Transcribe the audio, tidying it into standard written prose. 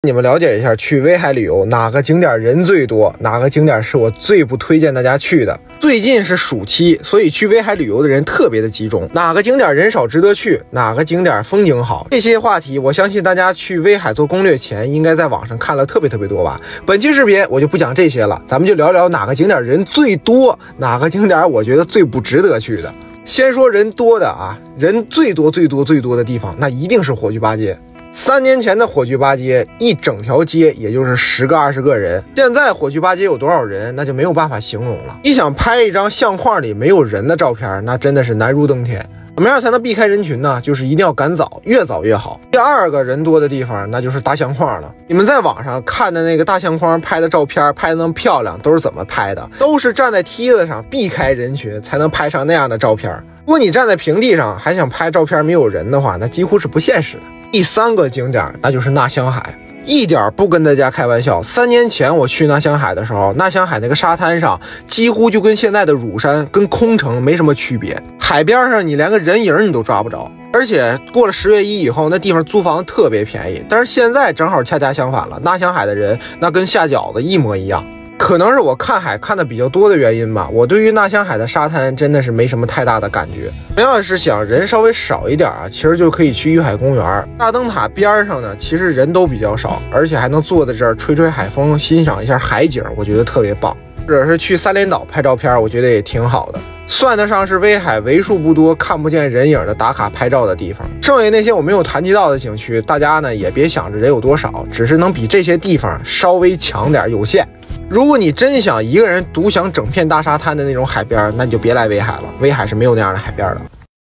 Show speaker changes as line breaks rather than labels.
你们了解一下，去威海旅游哪个景点人最多，哪个景点是我最不推荐大家去的。最近是暑期，所以去威海旅游的人特别的集中。哪个景点人少值得去，哪个景点风景好，这些话题我相信大家去威海做攻略前应该在网上看了特别多吧。本期视频我就不讲这些了，咱们就聊聊哪个景点人最多，哪个景点我觉得最不值得去的。先说人多的啊，人最多的地方，那一定是火炬八街。3年前的火炬八街，一整条街也就是10个20个人。现在火炬八街有多少人，那就没有办法形容了。你想拍一张相框里没有人的照片，那真的是难如登天。怎么样才能避开人群呢？就是一定要赶早，越早越好。第二个人多的地方，那就是大相框了。你们在网上看的那个大相框拍的照片，拍的那么漂亮，都是怎么拍的？都是站在梯子上避开人群，才能拍上那样的照片。如果你站在平地上还想拍照片没有人的话，那几乎是不现实的。第3个景点，那就是纳香海。一点不跟大家开玩笑，3年前我去纳香海的时候，纳香海那个沙滩上几乎就跟现在的乳山跟空城没什么区别。海边上你连个人影你都抓不着，而且过了10月1以后，那地方租房特别便宜。但是现在正好恰恰相反了，纳香海的人那跟下饺子一模一样。可能是我看海看的比较多的原因吧，我对于纳香海的沙滩真的是没什么太大的感觉。你要是想人稍微少一点啊，其实就可以去玉海公园。大灯塔边上呢，其实人都比较少，而且还能坐在这儿吹吹海风，欣赏一下海景，我觉得特别棒。或者是去3连岛拍照片，我觉得也挺好的，算得上是威海为数不多看不见人影的打卡拍照的地方。剩下那些我没有谈及到的景区，大家呢也别想着人有多少，只是能比这些地方稍微强点有限。如果你真想一个人独享整片大沙滩的那种海边，那你就别来威海了，威海是没有那样的海边的。